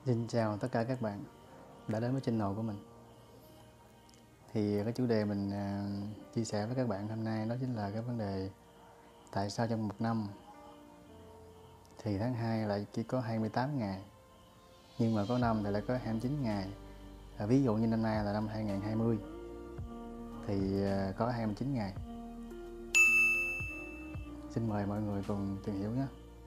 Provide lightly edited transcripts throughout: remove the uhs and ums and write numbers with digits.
Xin chào tất cả các bạn đã đến với channel của mình. Thì cái chủ đề mình chia sẻ với các bạn hôm nay đó chính là cái vấn đề tại sao trong một năm thì tháng 2 lại chỉ có 28 ngày, nhưng mà có năm thì lại có 29 ngày. Ví dụ như năm nay là năm 2020 thì có 29 ngày. Xin mời mọi người cùng tìm hiểu nhé.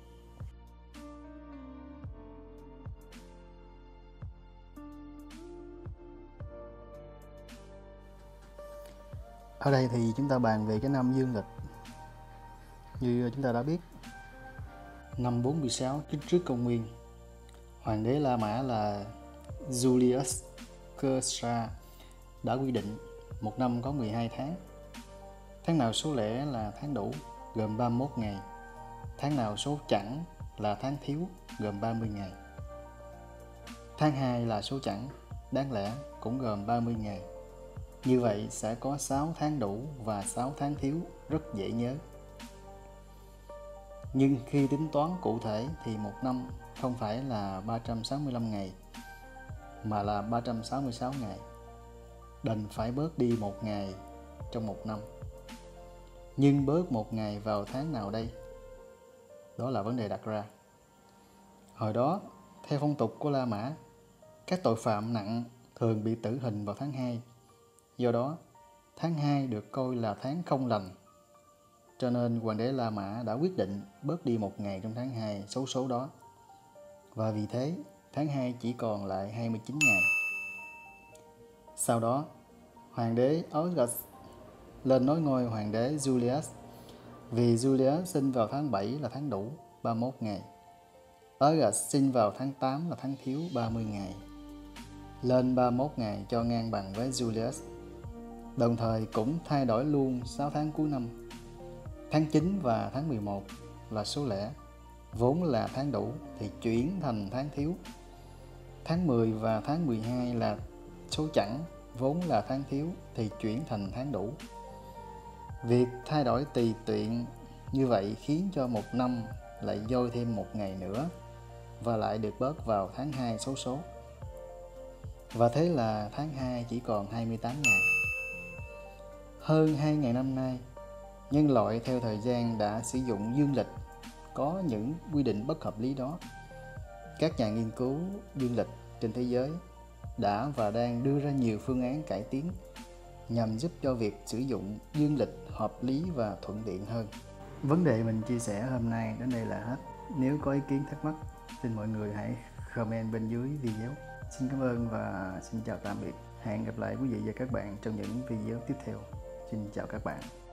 Ở đây thì chúng ta bàn về cái năm dương lịch. Như chúng ta đã biết, năm 46 trước công nguyên, hoàng đế La Mã là Julius Caesar đã quy định một năm có 12 tháng. Tháng nào số lẻ là tháng đủ, gồm 31 ngày. Tháng nào số chẵn là tháng thiếu, gồm 30 ngày. Tháng 2 là số chẵn, đáng lẽ cũng gồm 30 ngày. Như vậy sẽ có 6 tháng đủ và 6 tháng thiếu, rất dễ nhớ. Nhưng khi tính toán cụ thể thì một năm không phải là 365 ngày, mà là 366 ngày. Đành phải bớt đi một ngày trong một năm. Nhưng bớt một ngày vào tháng nào đây? Đó là vấn đề đặt ra. Hồi đó, theo phong tục của La Mã, các tội phạm nặng thường bị tử hình vào tháng 2. Do đó, tháng 2 được coi là tháng không lành. Cho nên hoàng đế La Mã đã quyết định bớt đi một ngày trong tháng 2 xấu số đó. Và vì thế, tháng 2 chỉ còn lại 29 ngày. Sau đó, hoàng đế Augustus lên nối ngôi hoàng đế Julius. Vì Julius sinh vào tháng 7 là tháng đủ, 31 ngày. Augustus sinh vào tháng 8 là tháng thiếu, 30 ngày. Lên 31 ngày cho ngang bằng với Julius. Đồng thời cũng thay đổi luôn 6 tháng cuối năm. Tháng 9 và tháng 11 là số lẻ, vốn là tháng đủ thì chuyển thành tháng thiếu. Tháng 10 và tháng 12 là số chẵn, vốn là tháng thiếu thì chuyển thành tháng đủ. Việc thay đổi tùy tiện như vậy khiến cho một năm lại dôi thêm một ngày nữa và lại được bớt vào tháng 2 xấu số. Và thế là tháng 2 chỉ còn 28 ngày. Hơn 2.000 năm nay, nhân loại theo thời gian đã sử dụng dương lịch có những quy định bất hợp lý đó. Các nhà nghiên cứu dương lịch trên thế giới đã và đang đưa ra nhiều phương án cải tiến nhằm giúp cho việc sử dụng dương lịch hợp lý và thuận tiện hơn. Vấn đề mình chia sẻ hôm nay đến đây là hết. Nếu có ý kiến thắc mắc, xin mọi người hãy comment bên dưới video. Xin cảm ơn và xin chào tạm biệt. Hẹn gặp lại quý vị và các bạn trong những video tiếp theo. Xin chào các bạn.